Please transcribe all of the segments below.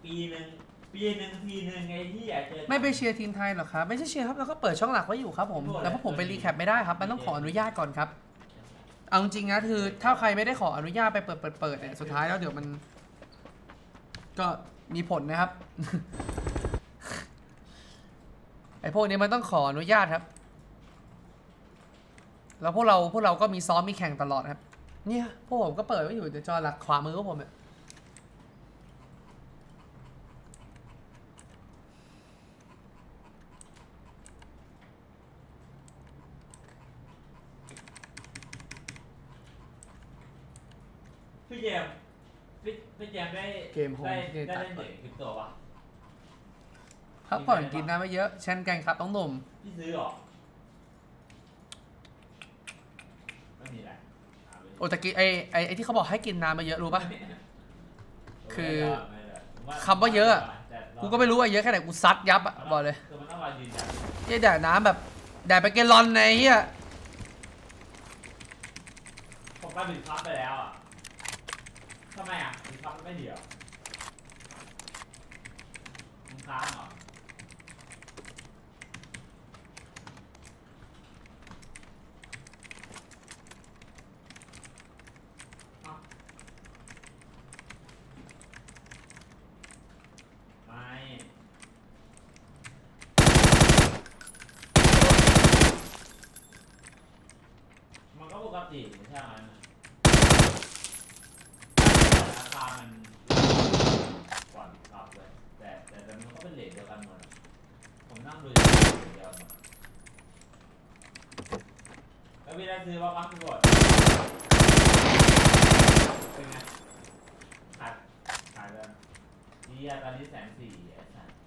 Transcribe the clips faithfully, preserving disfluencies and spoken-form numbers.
ปีหนึ่งปีหนึ่งทีหนึ่งไอ้ที่อยากเจอไม่ไปเชียร์ทีมไทยหรอครับไม่ใช่เชียร์ครับเราก็เปิดช่องหลักไว้อยู่ครับผมแต่พวกผมไปรีแคปไม่ได้ครับมันต้องขออนุญาตก่อนครับเอาจริงนะคือถ้าใครไม่ได้ขออนุญาตไปเปิดเปิดเปิดเนี่ยสุดท้ายแล้วเดี๋ยวมันก็มีผลนะครับไอ้พวกนี้มันต้องขออนุญาตครับแล้วพวกเราพวกเราก็มีซ้อมมีแข่งตลอดครับเนี่ยพวกผมก็เปิดไว้อยู่ในจอหลักขวามือพวกผมเนี่ยพี่เจมพี่พี่เจมได้เกมโฮมได้ได้เล่นเหรียญคริปโตปะพักผ่อนกินน้ำไม่เยอะเช่นกันครับต้องหนุ่มพี่ซื้อหรอไม่มีอะไรโอตะกี้ไอไอไอที่เขาบอกให้กินน้ำมาเยอะรู้ปะคือคำว่าเยอะกูก็ไม่รู้ว่าเยอะแค่ไหนกูซัดยับอะบอกเลยคือมันต้องมายืนยันเยี่ยแดดน้ำแบบแดดไปเกลอนในเฮียผมไปบิดคัพไปแล้วอ่ะทำไมอ่ะบิดคัพไม่เดียวมันค้างเหรอมันก็ปกติใช่ไหมราคามันก่อนขับเลยแต่แต่แต่มันก็เป็นเลทเดียวกันหมดผมนั่งดูเดียวหมดแล้วพี่ได้ซื้อว่าพักก่อนเป็นไงขายขายเลยดีอะตอนนี้แสนสี่ไอ้สัส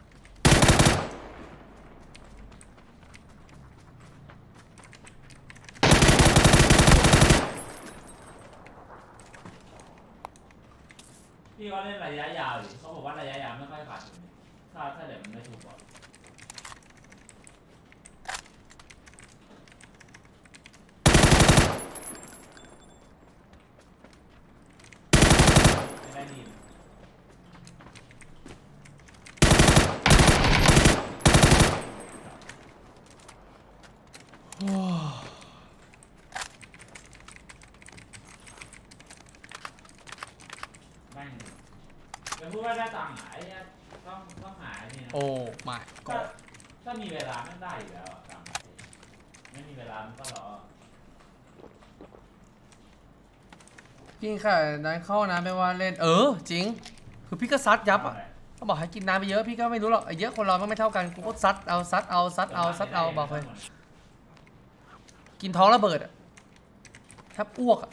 พี่เขาเล่นระยะยาวดิเขาบอกว่าระยะยาวไม่ค่อยขาดทุนถ้าถ้าเดี๋ยวมันไม่ถูกก่อนไม่ได้ดีพูดว่าได้ตังค์หายต้องต้องหาเนี่ยโอ้ไม่ก็ถ้ามีเวลาไม่ได้อยู่แล้วตังค์ไม่มีเวลามันก็รอจริงค่ะนั้นเข้าน้ำไม่ว่าเล่นเออจริงคือพี่ก็ซัดยับอ่ะเขาบอกให้กินน้ำไปเยอะพี่ก็ไม่รู้หรอกเยอะคนเราไม่เท่ากันกูก็ซัดเอาซัดเอาซัดเอาซัดเอาบอกเลยกินท้องระเบิดอ่ะแทบอ้วกอ่ะ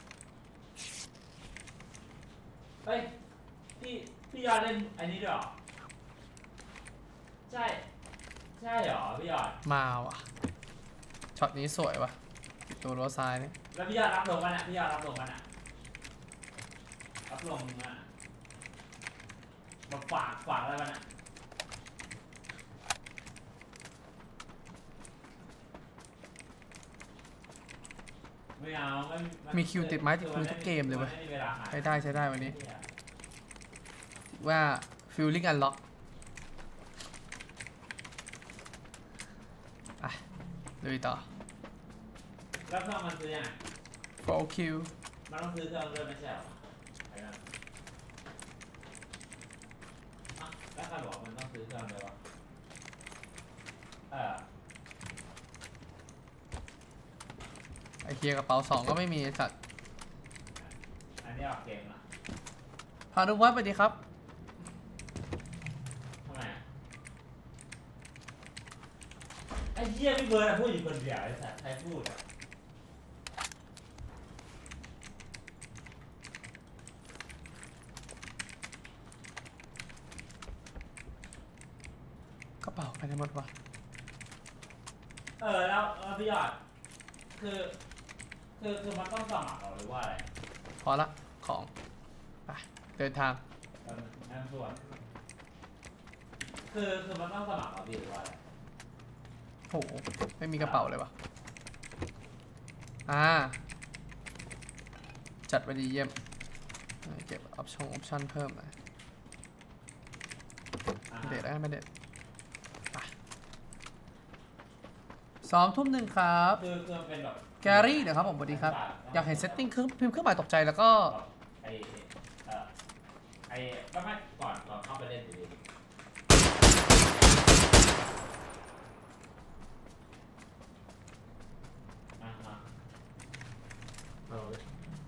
เฮ้ยพี่พี่ยอดเล่นอันนี้ด้วยหรอใช่ใช่หรอพี่ยอดมาว่ะช็อตนี้สวยว่ะตัวรั้วซ้ายนี่แล้วพี่ยอดรับลงกันอ่ะพี่ยอดรับลงกันอ่ะรับลงอ่ะมาฝากฝากอะไรกันอ่ะไม่เอาไม่มีคิวติดไม้ติดมือทุกเกมเลยเว้ยใช้ได้ใช้ได้วันนี้ว่าฟิลลิ่งอันล็อกอ่ะดูต่อแล้วเครื่องมันซื้อยังไง fullคิวมันต้องซื้อเครื่องด้วยไม่ใช่หรอแล้วใครบอกมันต้องซื้อเครื่องเลยวะเออไอเคียกระเป๋าสองก็ไม่มีสัตว์อันนี้ออกเกมละพานุวัฒน์สวัสดีครับไอ้เหี้ยพี่เบิร์ดพูดอยู่คนเดียวไอ้สัตว์ใครพูดอ่ะกระเป๋าไปไหนหมดวะเออแล้วพี่ยอดคือคือคือมันต้องสมัครหรือว่าอะไรพอละของไปเดินทางนั่นส่วนคือคือมันต้องสมัครหรือว่าอะไรโหไม่มีกระเป๋าเลยวะอ่าจัดไปดีเยี่ยมเก็บออปชั่นออปชั่นเพิ่มหน่อยอ่าไม่เด็ดได้ไม่เด็ดไปสองทุ่มหนึ่งครับคือคือเป็นแบบแกรี่นะครับผมสวัสดีครับ อยากเห็นเซตติ้งเครื่องพิมพ์เครื่องหมายตกใจแล้วก็ไอเอ่อไอก็ไม่ก่อนก่อนเข้าไปเล่นอยู่ดีอ่าฮะเอาเลย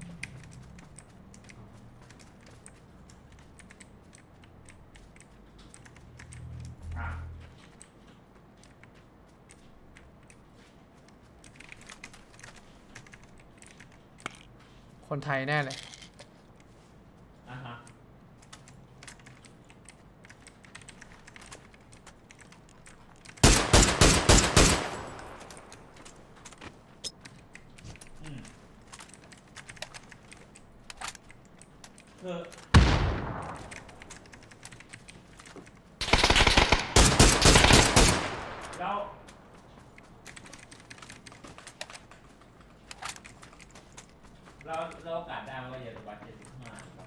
อ่ะคนไทยแน่เลยอ่าฮะอืมคือแล้วเราเราโอกาสได้ไหมว่าเยอรมันเจ็ดสิบห้าครับ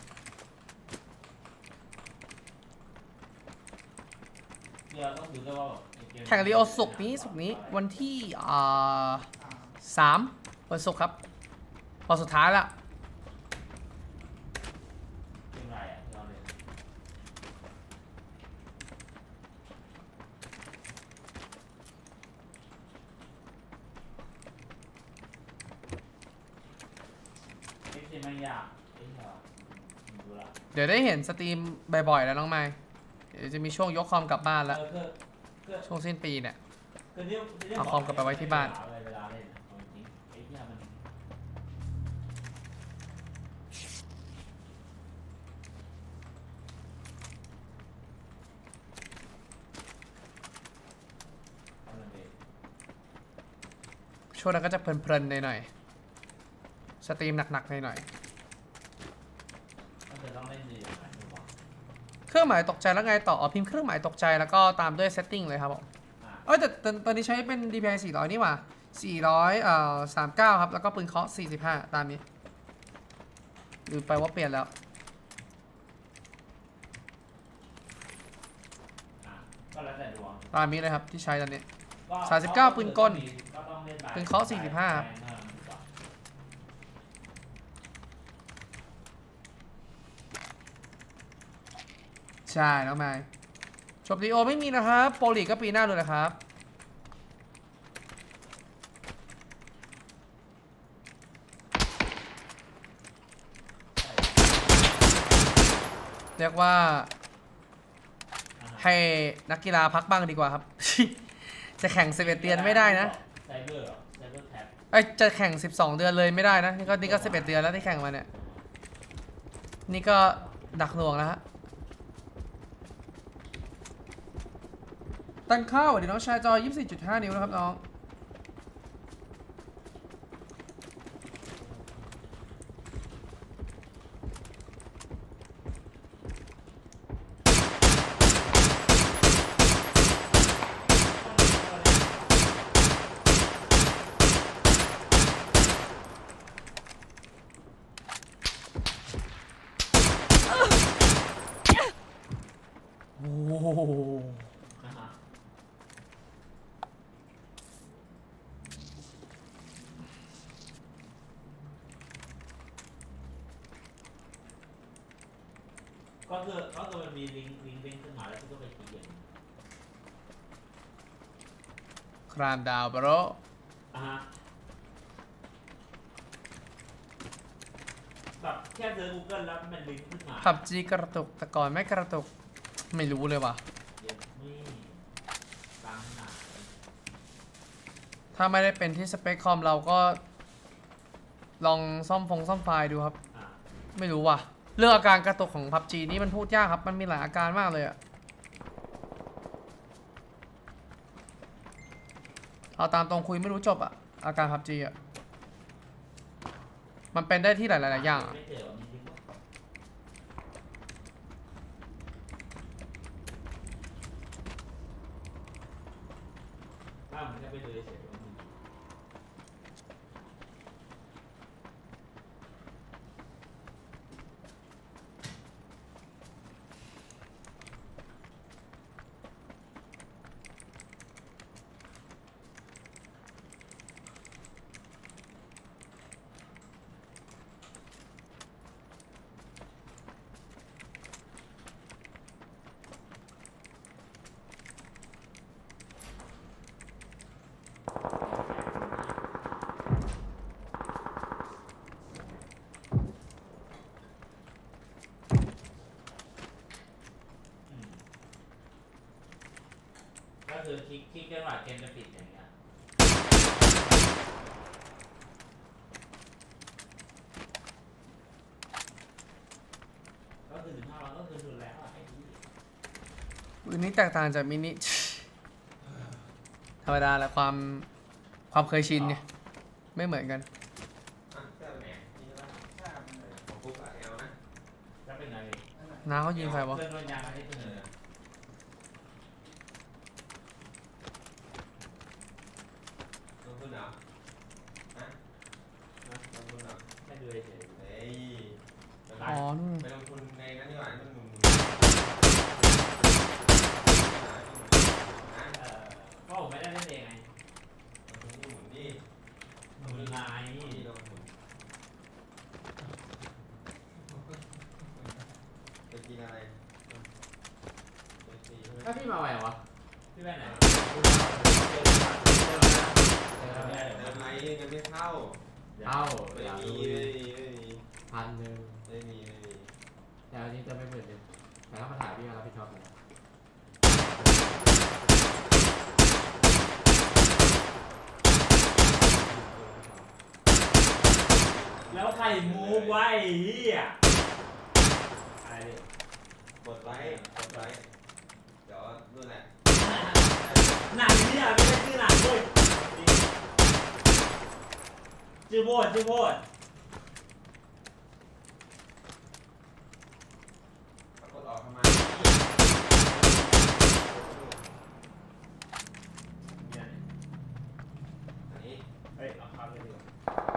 คือเราต้องดูด้วยว่าเกมแข่งรีโอสุกร์นี้สุกร์นี้วันที่อ่าสามวันศุกร์ครับวันสุดท้ายละเกมอะไรอ่ะที่เราเล่นเอ็กซ์ที่ไม่ยากเอ็กซ์เหรอไม่รู้ละเดี๋ยวได้เห็นสตรีมบ่อยๆแล้วน้องไม้เดี๋ยวจะมีช่วงยกคอมกลับบ้านแล้วเออคือคือช่วงสิ้นปีเนี่ยคือที่ที่เอาคอมกลับไปไว้ที่บ้านเวลาเล่นอะเอาจริงๆไอ้เหี้ยมันเอาเลยช่วงนั้นก็จะเพลินๆหน่อยๆสตรีมหนักๆหน่อยมันจะต้องเล่นดีอย่างไรไม่บอกๆเครื่องหมายตกใจแล้วไงต่ออ๋อพิมพ์เครื่องหมายตกใจแล้วก็ตามด้วยเซตติ้งเลยครับผมอ่ะเอ้ยแต่ตอนตอนนี้ใช้เป็น ดี พี ไอ สี่ร้อยนี่หว่าสี่ร้อยเอ่อสามสิบเก้าครับแล้วก็ปืนเคาะสี่สิบห้าตามนี้ลืมไปว่าเปลี่ยนแล้วอ่ะก็แล้วแต่ดวงตามนี้เลยครับที่ใช้ตอนนี้ก็สามสิบเก้าปืนกลก็ต้องเล่นแบบปืนเคาะสี่สิบห้าครับแรงมากดีกว่าใช่น้องไม้จบดีโอไม่มีนะครับโปรลีกก็ปีหน้าเลยนะครับ เรียกว่าอ่ะให้นักกีฬาพักบ้างดีกว่าครับ จะแข่งสิบเอ็ดเดือนไม่ได้นะไซเบอร์เหรอไซเบอร์แท็บไอยจะแข่งสิบสองเดือนเลยไม่ได้นะนี่ก็นี่ก็สิบเอ็ดเดือนแล้วที่แข่งมาเนี่ยนี่ก็ดักหน่วงแล้วฮะตั้งข้าวเดี๋ยวน้องชายจอ ยี่สิบสี่จุดห้า นิ้วนะครับน้องโอ้โหนะฮะก็คือก็คือมันมีลิงก์ลิงก์ลิงก์ขึ้นมาแล้วพี่ก็ไปคลิกอย่างนี้ครามดาวบรอ่ะฮะแบบแค่เจอ Google แล้วมันลิงก์ขึ้นมาผับจีกระตุกแต่ก่อนไม่กระตุกไม่รู้เลยว่ะเดี๋ยวนี่กลางขนาดเลยถ้าไม่ได้เป็นที่สเปคคอมเราก็ ลองซ่อมฟงซ่อมไฟล์ดูครับอ่ะไม่รู้ว่ะเรื่องอาการกระตุกของพับจีนี่มันพูดยากครับมันมีหลายอาการมากเลยอะเอาตามตรงคุยไม่รู้จบอะอาการพับจีอะมันเป็นได้ที่หลายๆอย่างอะไม่เจอมีลิงก์ปะถ้ามันแค่ไปดูเฉยๆว่ามันคลิกคลิกจังหวะเกมจะปิดอย่างเงี้ยก็คือถึงห้าวันก็คือสุดแล้วอ่ะไอ้ที่ปืนนี้แตกต่างจากมินิ ธรรมดาแหละความความเคยชินเนี่ยไม่เหมือนกันอ่ะเสื้อไปไหนนี่ใช่ปะใช่ครับเออของฟุกอะเอานะจะเป็นไงน้าเขายิงใครวะเพื่อนร่วมยางกันที่เสนอลงทุนเหรอฮะฮะลงทุนเหรอแค่ดูเฉยเฮ้ยไปอ๋อนู่นไปลงทุนในนั้นดีกว่านี่มันหมุนๆนะเออก็ผมไม่ได้เล่นเองไงลงทุนที่หมุนนี่หนูลายนี่ลงทุนไปกินอะไรไปกินถ้าพี่มาไหววะพี่แม่ไหนเออไม่ได้เดินไรเงินไม่เข้าเข้าไม่อยากมีรู้ไม่มีไม่มีพันหนึ่งไม่มีไม่มีแต่อันนี้จะไม่หมื่นหนึ่งแต่ถ้ามาถ่ายพี่ก็รับผิดชอบนะแล้วใครมูฟไว้เฮียอะไรดิกดไลค์กดไลค์เดี๋ยวนู่นแหละหนังเนี่ยไม่ใช่ชื่อหนังด้วยชื่อโพดชื่อโพดกดออกทำไมเนี่ยอันนี้เฮ้ยเอาข้าวเลยดีกว่า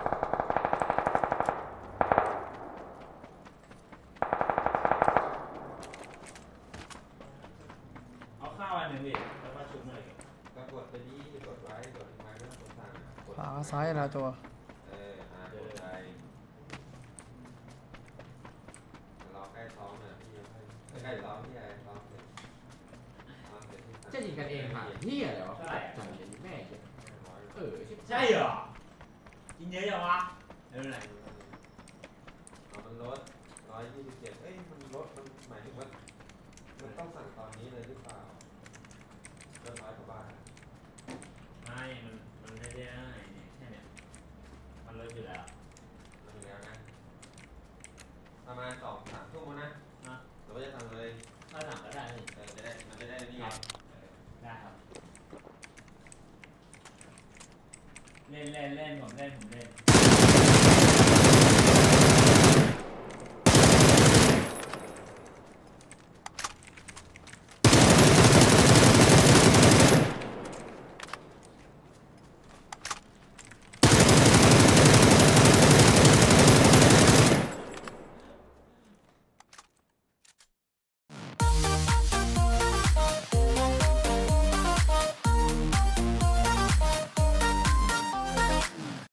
เอาข้าวอันหนึ่งดิแล้วก็ชุบหน่อยก็กดไปดีกดไว้กดทำไมไม่ต้องกดสั่งกดขวาซ้ายนะตัวเออหากดไปรอใกล้ซ้อมนะพี่ยังไม่ใกล้ซ้อมพี่อะไรซ้อมเสร็จซ้อมเสร็จที่จะยิงกันเองหาที่อะไรวะจังเลยแม่เหี้ยเออใช่เหรอกินเยอะจังวะไม่เป็นไรเอามันลดร้อยยี่สิบเจ็ดเอ้ยมันลดมันหมายถึงว่ามันต้องสั่งตอนนี้เลยหรือเปล่าลดร้อยกว่าบาทไม่มันมันไม่ได้เนี่ยแค่เนี้ยมันลดอยู่แล้วลดอยู่แล้วนะประมาณสองสามทุ่มนะนะหรือว่าจะทำเลยถ้าสั่งก็ได้เลยเออจะได้มันจะได้นี่ไงเออได้ครับเล่นเล่นเล่นผมเล่นผมเล่น